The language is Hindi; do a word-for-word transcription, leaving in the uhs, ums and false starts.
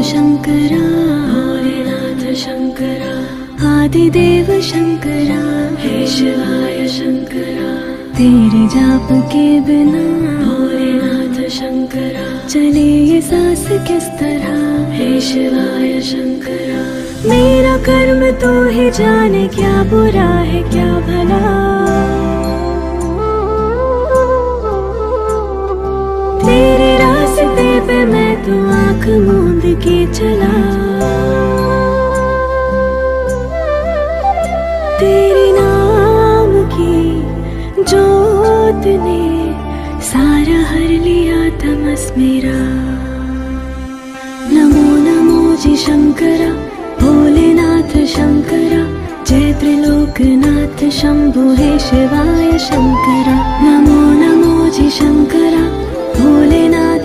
शंकरा, भोलेनाथ शंकरा, आदिदेव शंकरा, हे शिवाय शंकरा। तेरे जाप के बिना भोलेनाथ शंकरा चले ये सांस किस तरह, हे शिवाय शंकरा। मेरा कर्म तो ही जाने, क्या बुरा है क्या भला। तेरे रास्ते पे मैं तो आँख मूंद के चला। तेरे नाम की जोत ने सारा हर लिया तमस मेरा। नमो नमो जी शंकरा, भोलेनाथ शंकरा, जय त्रिलोकनाथ शंभु हे शिवाय शंकरा। नमो नमो जी शंकरा, भोलेनाथ